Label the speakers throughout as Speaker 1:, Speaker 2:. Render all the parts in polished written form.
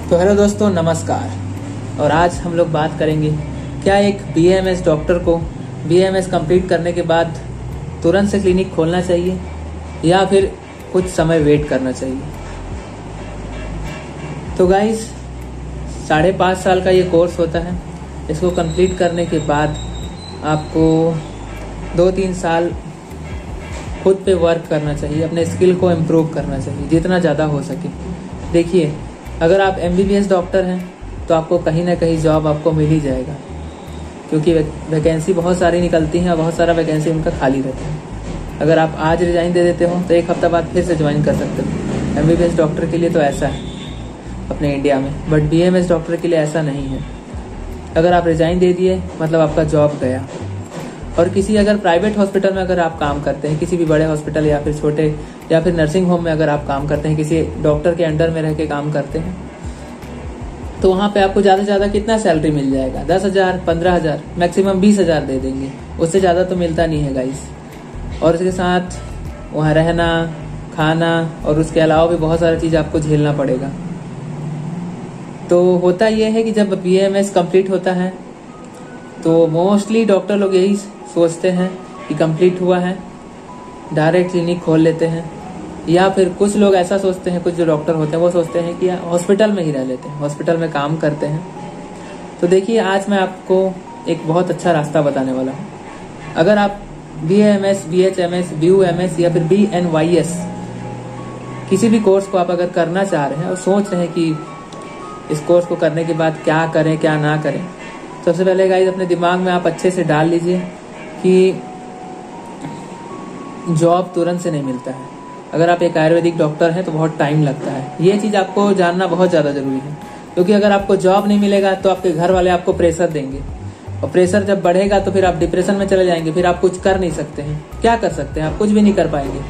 Speaker 1: तो हेलो दोस्तों, नमस्कार। और आज हम लोग बात करेंगे क्या एक BAMS डॉक्टर को BAMS कंप्लीट करने के बाद तुरंत से क्लिनिक खोलना चाहिए या फिर कुछ समय वेट करना चाहिए। तो गाइस, 5.5 साल का ये कोर्स होता है। इसको कंप्लीट करने के बाद आपको 2-3 साल खुद पे वर्क करना चाहिए, अपने स्किल को इम्प्रूव करना चाहिए जितना ज़्यादा हो सके। देखिए, अगर आप MBBS डॉक्टर हैं तो आपको कहीं ना कहीं जॉब आपको मिल ही जाएगा, क्योंकि वैकेंसी बहुत सारी निकलती हैं और बहुत सारा वैकेंसी उनका खाली रहता है। अगर आप आज रिज़ाइन दे देते हो तो 1 हफ्ता बाद फिर से ज्वाइन कर सकते हो। MBBS डॉक्टर के लिए तो ऐसा है अपने इंडिया में, बट BAMS डॉक्टर के लिए ऐसा नहीं है। अगर आप रिज़ाइन दे दिए मतलब आपका जॉब गया। और किसी अगर प्राइवेट हॉस्पिटल में अगर आप काम करते हैं, किसी भी बड़े हॉस्पिटल या फिर छोटे या फिर नर्सिंग होम में अगर आप काम करते हैं, किसी डॉक्टर के अंडर में रह के काम करते हैं, तो वहाँ पे आपको ज़्यादा से ज़्यादा कितना सैलरी मिल जाएगा? 10,000, 15,000, मैक्सिमम 20,000 दे देंगे। उससे ज़्यादा तो मिलता नहीं है गाइस। और इसके साथ वहाँ रहना, खाना और उसके अलावा भी बहुत सारी चीज़ आपको झेलना पड़ेगा। तो होता यह है कि जब BAMS कंप्लीट होता है तो मोस्टली डॉक्टर लोग यही सोचते हैं कि कंप्लीट हुआ है, डायरेक्ट क्लिनिक खोल लेते हैं। या फिर कुछ लोग ऐसा सोचते हैं, कुछ जो डॉक्टर होते हैं वो सोचते हैं कि हॉस्पिटल में ही रह लेते हैं, हॉस्पिटल में काम करते हैं। तो देखिए, आज मैं आपको एक बहुत अच्छा रास्ता बताने वाला हूँ। अगर आप BAMS, BHMS, BUMS या फिर BNYS किसी भी कोर्स को आप अगर करना चाह रहे हैं और सोच रहे हैं कि इस कोर्स को करने के बाद क्या करें क्या ना करें, सबसे पहले गाइस अपने दिमाग में आप अच्छे से डाल लीजिए कि जॉब तुरंत से नहीं मिलता है। अगर आप एक आयुर्वेदिक डॉक्टर हैं तो बहुत टाइम लगता है। ये चीज़ आपको जानना बहुत ज़्यादा ज़रूरी है, क्योंकि अगर आपको जॉब नहीं मिलेगा तो आपके घर वाले आपको प्रेशर देंगे, और प्रेशर जब बढ़ेगा तो फिर आप डिप्रेशन में चले जाएंगे। फिर आप कुछ कर नहीं सकते हैं। क्या कर सकते हैं? आप कुछ भी नहीं कर पाएंगे।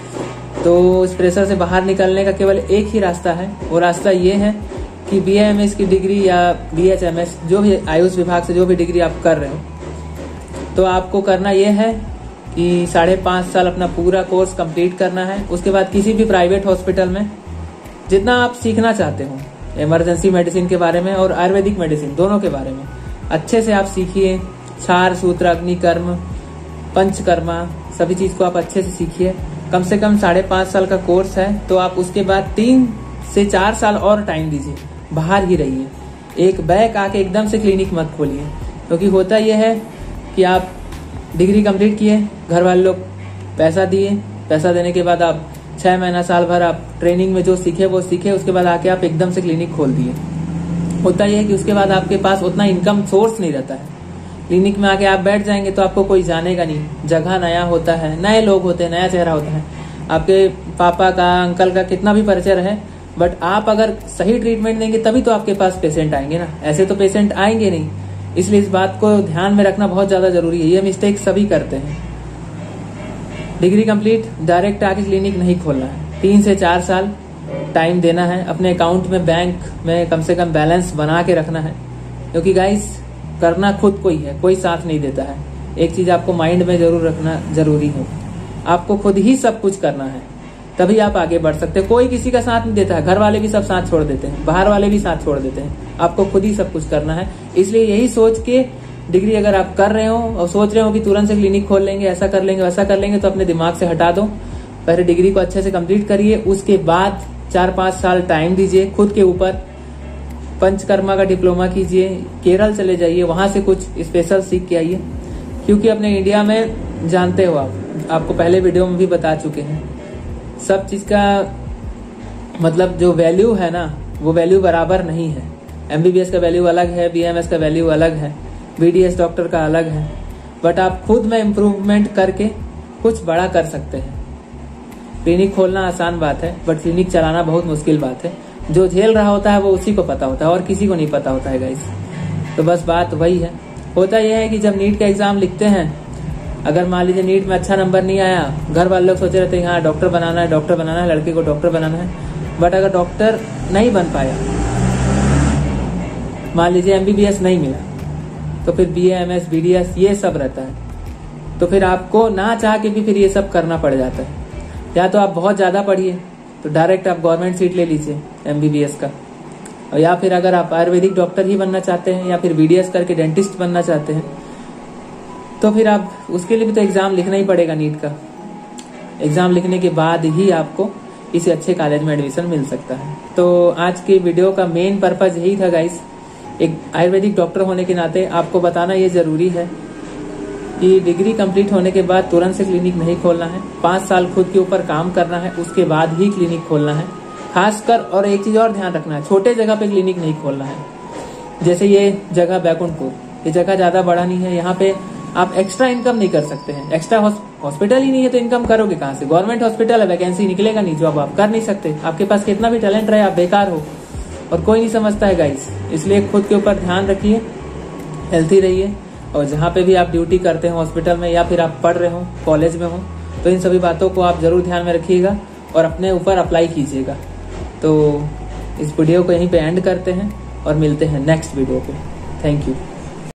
Speaker 1: तो इस प्रेशर से बाहर निकलने का केवल एक ही रास्ता है। वो रास्ता ये है कि BAMS की डिग्री या BHMS, जो भी आयुष विभाग से जो भी डिग्री आप कर रहे हो, तो आपको करना यह है कि 5.5 साल अपना पूरा कोर्स कंप्लीट करना है। उसके बाद किसी भी प्राइवेट हॉस्पिटल में जितना आप सीखना चाहते हो, इमरजेंसी मेडिसिन के बारे में और आयुर्वेदिक मेडिसिन दोनों के बारे में अच्छे से आप सीखिए। क्षार, सूत्र, अग्निकर्म, पंचकर्मा, सभी चीज़ को आप अच्छे से सीखिए। कम से कम 5.5 साल का कोर्स है, तो आप उसके बाद 3 से 4 साल और टाइम दीजिए, बाहर ही रहिए। एक बैक आके एकदम से क्लिनिक मत खोलिए, क्योंकि होता यह है कि आप डिग्री कंप्लीट किए, घर वाले लोग पैसा दिए, पैसा देने के बाद आप 6 महीना साल भर आप ट्रेनिंग में जो सीखे वो सीखे, उसके बाद आके आप एकदम से क्लिनिक खोल दिए। होता यह है कि उसके बाद आपके पास उतना इनकम सोर्स नहीं रहता है। क्लिनिक में आके आप बैठ जाएंगे तो आपको कोई जानेगा नहीं। जगह नया होता है, नए लोग होते हैं, नया चेहरा होता है। आपके पापा का, अंकल का कितना भी परिचय रहे, बट आप अगर सही ट्रीटमेंट देंगे तभी तो आपके पास पेशेंट आएंगे ना। ऐसे तो पेशेंट आएंगे नहीं। इसलिए इस बात को ध्यान में रखना बहुत ज्यादा जरूरी है। ये मिस्टेक सभी करते हैं। डिग्री कंप्लीट डायरेक्ट आके क्लिनिक नहीं खोलना है। 3 से 4 साल टाइम देना है। अपने अकाउंट में, बैंक में कम से कम बैलेंस बना के रखना है, क्योंकि गाइस करना खुद को ही है, कोई साथ नहीं देता है। एक चीज आपको माइंड में जरूर रखना जरूरी है, आपको खुद ही सब कुछ करना है, तभी आप आगे बढ़ सकते हैं। कोई किसी का साथ नहीं देता है। घर वाले भी सब साथ छोड़ देते हैं, बाहर वाले भी साथ छोड़ देते हैं। आपको खुद ही सब कुछ करना है। इसलिए यही सोच के डिग्री अगर आप कर रहे हो और सोच रहे हो कि तुरंत से क्लिनिक खोल लेंगे, ऐसा कर लेंगे, वैसा कर लेंगे, तो अपने दिमाग से हटा दो। पहले डिग्री को अच्छे से कंप्लीट करिए, उसके बाद 4-5 साल टाइम दीजिए खुद के ऊपर। पंचकर्मा का डिप्लोमा कीजिए, केरल चले जाइए, वहां से कुछ स्पेशल सीख के आइए। क्योंकि अपने इंडिया में जानते हो आपको पहले वीडियो में भी बता चुके हैं, सब चीज का मतलब जो वैल्यू है ना, वो वैल्यू बराबर नहीं है। MBBS का वैल्यू अलग है, BAMS का वैल्यू अलग है, BDS डॉक्टर का अलग है। बट आप खुद में इम्प्रूवमेंट करके कुछ बड़ा कर सकते हैं। क्लिनिक खोलना आसान बात है, बट क्लिनिक चलाना बहुत मुश्किल बात है। जो झेल रहा होता है वो उसी को पता होता है और किसी को नहीं पता होता है गाइस। तो बस बात वही है। होता यह है कि जब नीट का एग्जाम लिखते हैं, अगर मान लीजिए नीट में अच्छा नंबर नहीं आया, घर वाले लोग सोचे रहते हैं हाँ डॉक्टर बनाना है, डॉक्टर बनाना है, लड़के को डॉक्टर बनाना है। बट अगर डॉक्टर नहीं बन पाया, मान लीजिए MBBS नहीं मिला, तो फिर BAMS, BDS ये सब रहता है। तो फिर आपको ना चाह के भी फिर ये सब करना पड़ जाता है। या तो आप बहुत ज्यादा पढ़िए, तो डायरेक्ट आप गवर्नमेंट सीट ले लीजिए MBBS का, और या फिर अगर आप आयुर्वेदिक डॉक्टर ही बनना चाहते हैं या फिर BDS करके डेंटिस्ट बनना चाहते हैं तो फिर आप उसके लिए भी तो एग्जाम लिखना ही पड़ेगा। नीट का एग्जाम लिखने के बाद ही आपको किसी अच्छे कॉलेज में एडमिशन मिल सकता है। तो आज की वीडियो का मेन पर्पज यही था गाइस, एक आयुर्वेदिक डॉक्टर होने के नाते आपको बताना ये जरूरी है कि डिग्री कंप्लीट होने के बाद तुरंत से क्लिनिक नहीं खोलना है। 5 साल खुद के ऊपर काम करना है, उसके बाद ही क्लिनिक खोलना है। खासकर और एक चीज और ध्यान रखना है, छोटे जगह पे क्लिनिक नहीं खोलना है। जैसे ये जगह बैकुंठपुर, ये जगह ज्यादा बड़ा नहीं है, यहाँ पे आप एक्स्ट्रा इनकम नहीं कर सकते हैं। एक्स्ट्रा हॉस्पिटल ही नहीं है तो इनकम करोगे कहाँ से? गवर्नमेंट हॉस्पिटल है, वैकेंसी निकलेगा नहीं, जॉब आप कर नहीं सकते। आपके पास कितना भी टैलेंट रहे आप बेकार हो, और कोई नहीं समझता है गाइस। इसलिए खुद के ऊपर ध्यान रखिए, हेल्थी रहिए, और जहाँ पे भी आप ड्यूटी करते हो हॉस्पिटल में या फिर आप पढ़ रहे हो, कॉलेज में हो, तो इन सभी बातों को आप जरूर ध्यान में रखिएगा और अपने ऊपर अप्लाई कीजिएगा। तो इस वीडियो को यहीं पे एंड करते हैं और मिलते हैं नेक्स्ट वीडियो पे। Thank you.